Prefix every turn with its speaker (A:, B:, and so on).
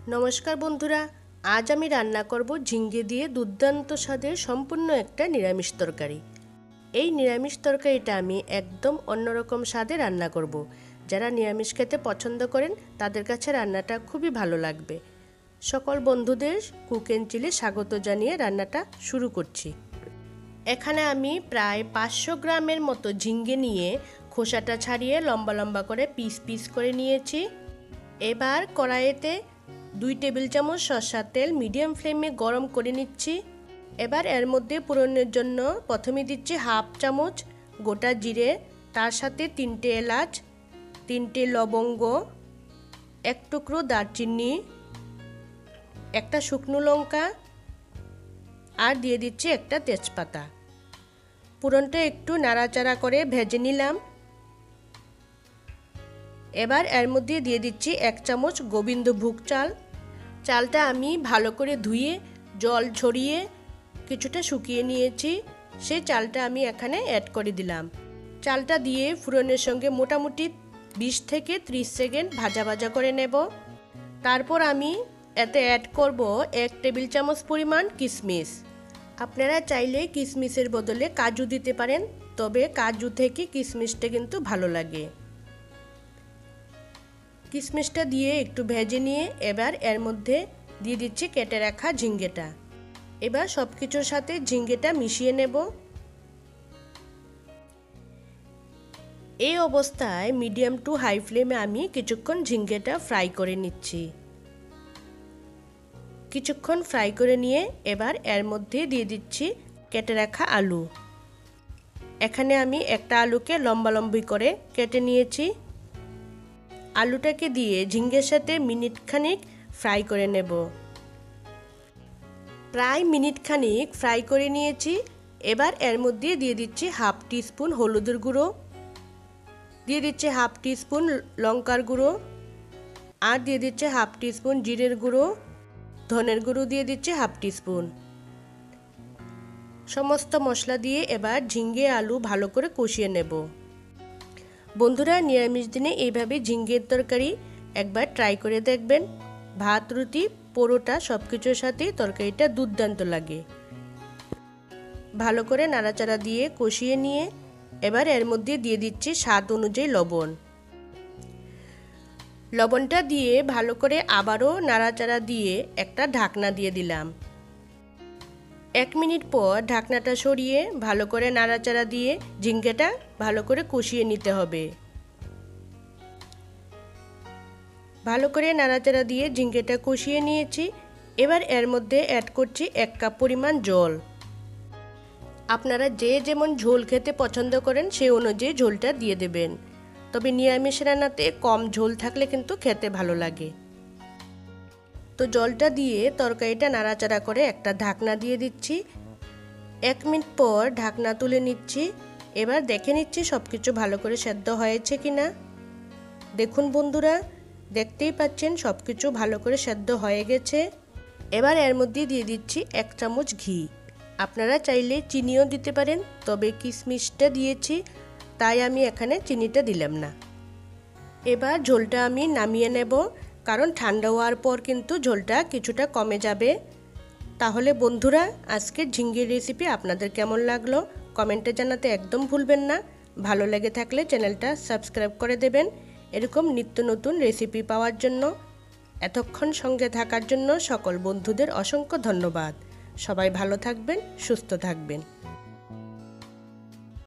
A: নমস্কার বন্ধুরা, আজ আমি রান্না করব ঝিঙ্গে দিয়ে দুর্দান্ত স্বাদের সম্পূর্ণ একটা নিরামিষ তরকারি। এই নিরামিষ তরকারিটা আমি একদম অন্যরকম স্বাদে রান্না করব। যারা নিরামিষ খেতে পছন্দ করেন তাদের কাছে রান্নাটা খুবই ভালো লাগবে। সকল বন্ধুদের কুক এন্ড চিলে স্বাগত জানিয়ে রান্নাটা শুরু করছি। এখানে আমি প্রায় 500 গ্রামের মতো ঝিঙ্গে নিয়ে খোসাটা ছাড়িয়ে লম্বা লম্বা করে পিস পিস করে নিয়েছি। এবার কড়াইতে 2 টেবিল চামচ সরষের তেল মিডিয়াম ফ্লেমে গরম করে নিচ্ছি। এবার এর মধ্যে ফোড়নের জন্য প্রথমে দিচ্ছি হাফ চামচ গোটা জিরে, তার সাথে 3টে এলাচ, 3টে লবঙ্গ, 1 টুকরো দারচিনি, একটা শুকনো লঙ্কা আর দিয়ে দিচ্ছি একটা তেজপাতা। ফোড়নটা একটু নাড়াচাড়া করে ভেজে নিলাম। এবার এর মধ্যে দিয়ে দিচ্ছি 1 চামচ গোবিন্দভোগ চাল। চালটা আমি ভালো করে ধুয়ে জল ঝরিয়ে কিছুটা শুকিয়ে নিয়েছি। সেই চালটা আমি এখানে অ্যাড করে দিলাম। চালটা দিয়ে ফোড়নের সঙ্গে মোটামুটি 20 থেকে 30 সেকেন্ড ভাজা ভাজা করে নেব। তারপর আমি এতে অ্যাড করব 1 টেবিল চামচ পরিমাণ কিশমিশ। আপনারা চাইলে কিশমিশের বদলে কাজু দিতে পারেন, তবে কাজু থেকে কিশমিশটা কিন্তু ভালো লাগে। কিশমিশটা দিয়ে একটু ভেজে নিয়ে এবার এর মধ্যে দিয়ে দিচ্ছি কেটে রাখা ঝিঙ্গেটা। এবার সব কিছুর সাথে ঝিঙ্গেটা মিশিয়ে নেব। এই অবস্থায় মিডিয়াম টু হাই ফ্লেমে আমি কিছুক্ষণ ঝিঙ্গেটা ফ্রাই করে নিচ্ছি। কিছুক্ষণ ফ্রাই করে নিয়ে এবার এর মধ্যে দিয়ে দিচ্ছি কেটে রাখা আলু। এখানে আমি একটা আলুকে লম্বা লম্বি করে কেটে নিয়েছি। আলুটাকে দিয়ে ঝিঙ্গের সাথে মিনিট খানিক ফ্রাই করে নেব। প্রায় মিনিট খানিক ফ্রাই করে নিয়েছি। এবার এর মধ্যে দিয়ে দিচ্ছি হাফ টিস্পুন হলুদের গুঁড়ো, দিয়ে দিচ্ছি হাফ টিস্পুন লঙ্কার গুঁড়ো, আর দিয়ে দিচ্ছি হাফ টিস্পুন জিরের গুঁড়ো, ধনের গুঁড়ো দিয়ে দিচ্ছি হাফ টিস্পুন। সমস্ত মশলা দিয়ে এবার ঝিঙ্গে আলু ভালো করে কষিয়ে নেব। বন্ধুরা, নিরামিষ দিনে এইভাবে ঝিঙ্গের তরকারি একবার ট্রাই করে দেখবেন। ভাত, রুটি, পরোটা সব কিছুর সাথেই তরকারিটা দুর্দান্ত লাগে। ভালো করে নাড়াচাড়া দিয়ে কষিয়ে নিয়ে এবার এর মধ্যে দিয়ে দিচ্ছি স্বাদ অনুযায়ী লবণ। লবণটা দিয়ে ভালো করে আবারও নাড়াচাড়া দিয়ে একটা ঢাকনা দিয়ে দিলাম। 1 মিনিট পর ঢাকনাটা সরিয়ে ভালো করে নাড়াচাড়া দিয়ে ঝিঙ্গেটা ভালো করে কষিয়ে নিতে হবে। ভালো করে নাড়াচাড়া দিয়ে ঝিঙ্গেটা কষিয়ে নিয়েছি। এবার এর মধ্যে অ্যাড করছি 1 কাপ পরিমাণ জল। আপনারা যে যেমন ঝোল খেতে পছন্দ করেন সেই অনুযায়ী ঝোলটা দিয়ে দেবেন, তবে নিরামিষ রান্নাতে কম ঝোল থাকলে কিন্তু খেতে ভালো লাগে। তো জলটা দিয়ে তরকারিটা নাড়াচাড়া করে একটা ঢাকনা দিয়ে দিচ্ছি। 1 মিনিট পর ঢাকনা তুলে নিচ্ছি। এবার দেখে নিচ্ছি সব কিছু ভালো করে সেদ্ধ হয়েছে কিনা। দেখুন বন্ধুরা, দেখতেই পাচ্ছেন সব কিছু ভালো করে সেদ্ধ হয়ে গেছে। এবার এর মধ্যে দিয়ে দিচ্ছি 1 চামচ ঘি। আপনারা চাইলে চিনিও দিতে পারেন, তবে কিশমিশটা দিয়েছি তাই আমি এখানে চিনিটা দিলাম না। এবার ঝোলটা আমি নামিয়ে নেব, কারণ ঠান্ডা হওয়ার পর কিন্তু ঝোলটা কিছুটা কমে যাবে। তাহলে বন্ধুরা, আজকের ঝিঙ্গের রেসিপি আপনাদের কেমন লাগলো কমেন্টে জানাতে একদম ভুলবেন না। ভালো লেগে থাকলে চ্যানেলটা সাবস্ক্রাইব করে দেবেন। এরকম নিত্য নতুন রেসিপি পাওয়ার জন্য। এতক্ষণ সঙ্গে থাকার জন্য সকল বন্ধুদের অসংখ্য ধন্যবাদ। সবাই ভালো থাকবেন, সুস্থ থাকবেন।